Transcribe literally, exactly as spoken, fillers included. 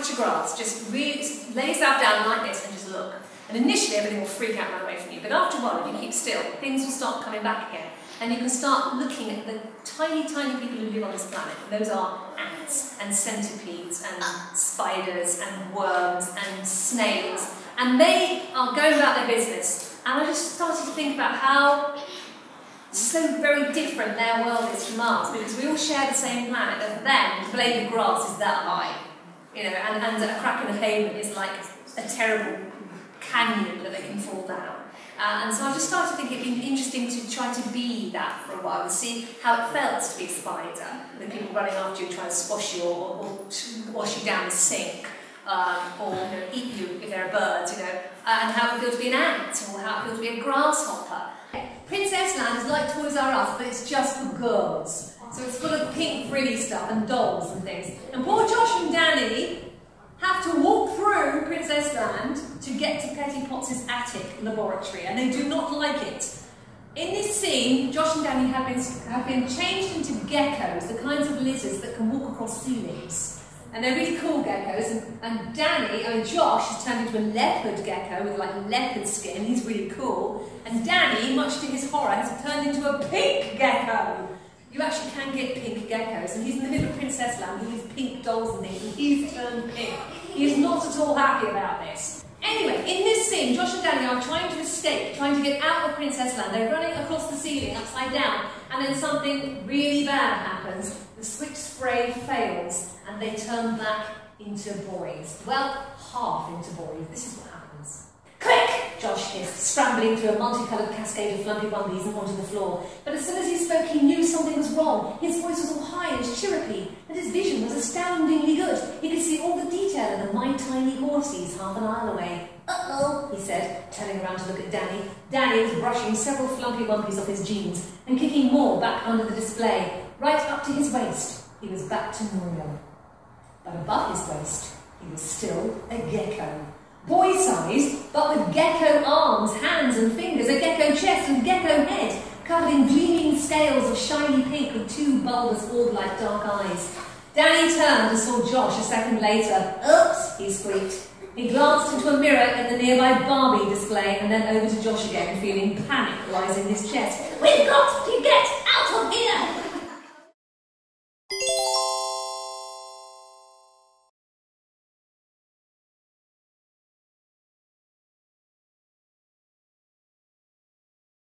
patch of grass, just really lay yourself down like this and just look. And initially everything will freak out and run away from you, but after a while, if you keep still, things will start coming back again. And you can start looking at the tiny, tiny people who live on this planet. And those are ants and centipedes and spiders and worms and snails. And they are going about their business. And I just started to think about how so very different their world is from ours, because we all share the same planet. And for them, the blade of grass is that high. You know, and, and a crack in the pavement is like a terrible canyon that they can fall down. Uh, and so I just started thinking it'd be interesting to try to be that for a while and see how it felt to be a spider, with people running after you trying to squash you or, or wash you down the sink, um, or you know, eat you if they're birds, you know, uh, and how it feels to be an ant, or how it feels to be a grasshopper. Princess Land is like Toys R Us, but it's just for girls. So it's full of pink frilly stuff and dolls and things. And poor Josh and Danny have to walk through Princess Land to get to Petty Potts' attic laboratory, and they do not like it. In this scene, Josh and Danny have been, have been changed into geckos, the kinds of lizards that can walk across ceilings. And they're really cool geckos, and, and Danny, I mean Josh, has turned into a leopard gecko with like leopard skin, he's really cool. And Danny, much to his horror, has turned into a pink gecko. You actually can get pink geckos, and he's in the middle of Princess Land with these pink dolls and things, and he's turned pink. He is not at all happy about this. Anyway, in this scene, Josh and Danny are trying to escape, trying to get out of Princess Land. They're running across the ceiling, upside down, and then something really bad happens. The switch spray fails, and they turn back into boys. Well, half into boys. This is what happens. Quick! Josh hissed, scrambling through a multicoloured cascade of flumpy bumpies and onto the floor. But as soon as he spoke, he knew something was wrong. His voice was all high and chirrupy, and his vision was astoundingly good. He could see all the detail of the My Tiny Horsies half an aisle away. Uh-oh, he said, turning around to look at Danny. Danny was brushing several flumpy bumpies off his jeans and kicking more back under the display, right up to his waist. He was back to normal. But above his waist, he was still a gecko. Boy-sized, but with gecko arms, hands and fingers, a gecko chest and gecko head, covered in gleaming scales of shiny pink with two bulbous orb-like dark eyes. Danny turned and saw Josh a second later. Oops, he squeaked. He glanced into a mirror in the nearby Barbie display and then over to Josh again, feeling panic rise in his chest. We've got to get out of here!